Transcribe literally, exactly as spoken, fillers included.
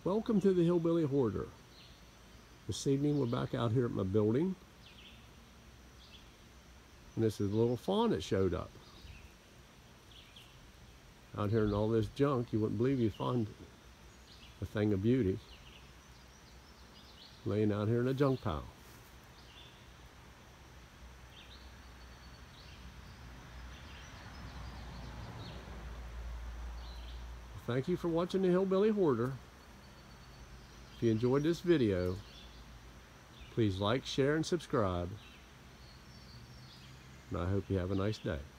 Welcome to the Hillbilly Hoarder. This evening we're back out here at my building. And this is a little fawn that showed up. Out here in all this junk, you wouldn't believe you'd find a thing of beauty laying out here in a junk pile. Thank you for watching the Hillbilly Hoarder. If you enjoyed this video, please like, share, and subscribe. And I hope you have a nice day.